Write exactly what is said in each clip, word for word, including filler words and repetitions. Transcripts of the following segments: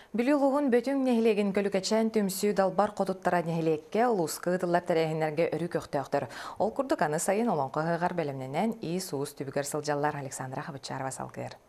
Билилугун бөтүн нехилеген көлүкечен түмсүү далбар котуттара нехилекке улуска ытыллар тәрәһиннәргә өрү көктөктөр. Ол курдук аны сайын олонқы хыгар белемненен и суус түбүгер сылжаллар Александра Хабычарова салгыр.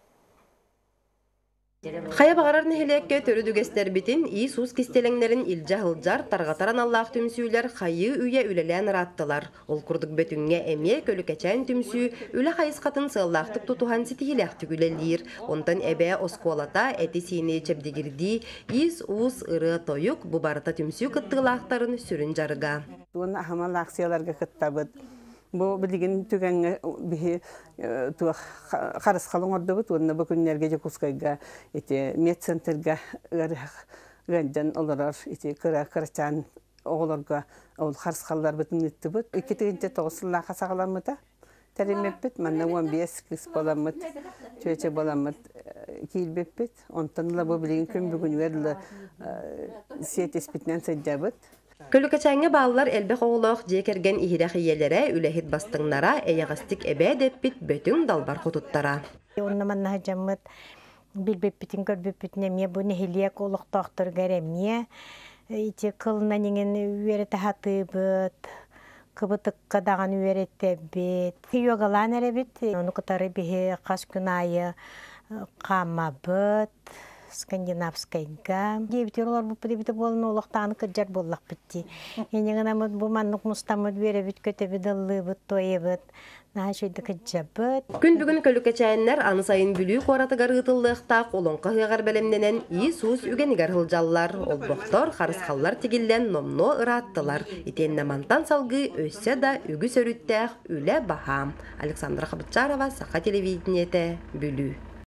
Хая бағарар нехилекке төрі дүгестер битин и суус кистелеңнерин илжа хылжар тарғатаран аллах түмсүүлер хайы үйе үлелен раттылар. Ол курдук бөтүнгө эме көлүкечен түмсүү үле хайысқатын сыллахтык тутухан ситихилек түгүлелир. Онтан эбе осколата эти сини чепдигирди ис уус ыры тоюк бубарыта түмсүү кыттылақтарын сүрін жарыга. Туын ахамал акцияларга кыттабыт. Бу билигин түгәнгә бихи туа харыс халың ордыбыт, онна бу күннәргә жакускайга ите медцентрга гәндән оларар ите кыра кырчан огларга ол харыс халлар битен иттибит. Ике тигенче тогысылла хасагаламыта. Тәремеппет, манна он бес кыз боламыт, чөче боламыт, килбеппет. Онтанла бу билигин күн бүгүн верле сет испитнән сәҗәбет. Көлүкечәңе баллар элбек оғылық жекерген ихирек иелері үләхет бастыңнара әйіғастик әбе деппит бөтің далбар құтуттара. Онна манна жаммыт билбеппитин көрбеппитин әме бұ нехилек олық тоқтыр гәреме. Ите кылына неген үйері тахаты бұд, кыбытыққа даған үйері тәбет. Йогалан әребет, оны құтары бейі қас күн айы қама бұд. Скандинавскайга. Дебитерлар бу прибите болны олоқтаны кыржар боллақ битти. Енегана мыт бу маннук мустамыт беребит көтебит ыллыбыт тоебыт. Нахашойды кыржабыт. Күн бүгін көлүкечәйіннер аны сайын бүлүү қоратыгар ытыллықтақ олонқа хыгар белемненен и суус үгенигер хылжаллар. Ол боқтор харысқаллар тигиллен номно ыраттылар. Итенне мантан салгы өссе да үгі сөрүттәқ үле бахам. Александра Хабычарова, Саха телевидениете, бүлүү.